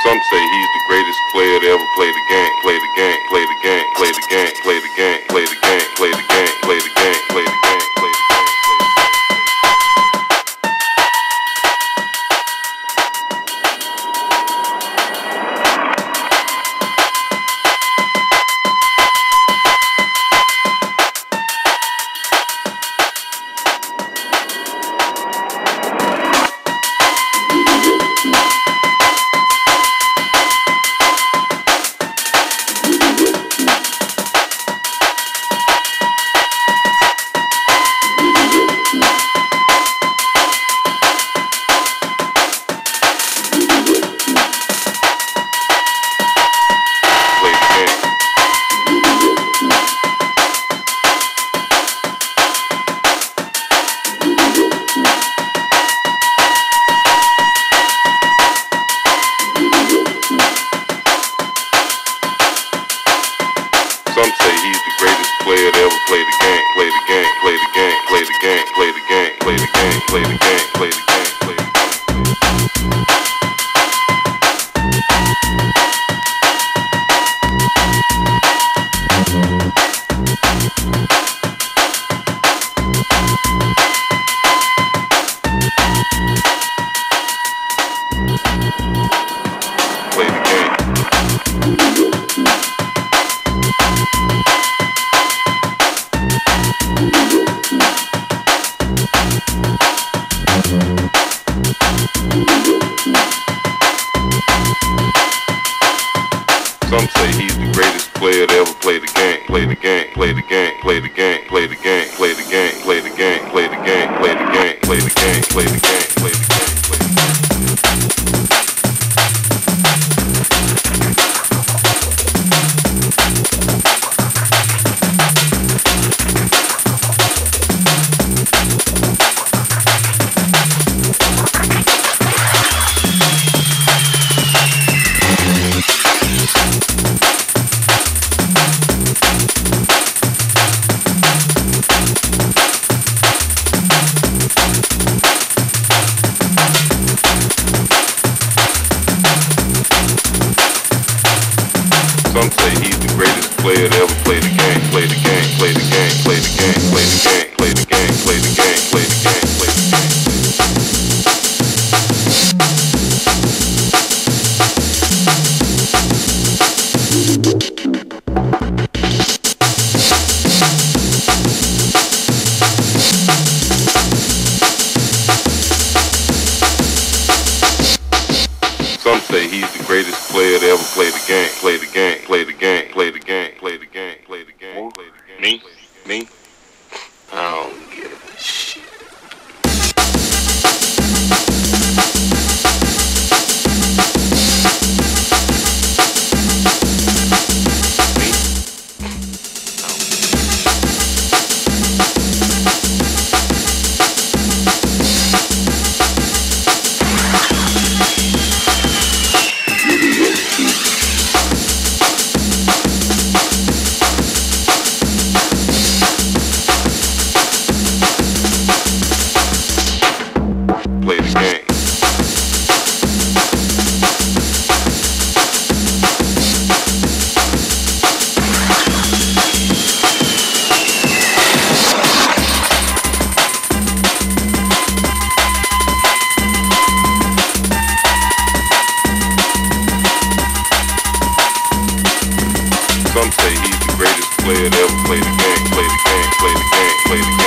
Some say he's the greatest player to ever play the game. Play the game, play the game, play the game, play the game, play the game, play the game, play the game, play the game, play the game. Some say he's the greatest player to ever play the game. Play the game, play the game, play the game, play the game, play the game, play the game, play the game, play the game. Play the game. Some say he's the greatest player to ever play the game. Play the game, play the game, play the game, play the game, play the game, play the game, play the game, play the game, play the game, play the game, play the game, play the game. Some say he's the greatest player to ever play the game. Play the game, play the game, play the game, play the game, play the game, play the game, play the game, play the game. Some say he's the greatest player to ever play the game. Play the game, play the game, play the game, play the game, play the game, play the game. Me? I don't give a shit. Play the game. Some say he's the greatest player to ever play the game. Play the game, play the game, play the game.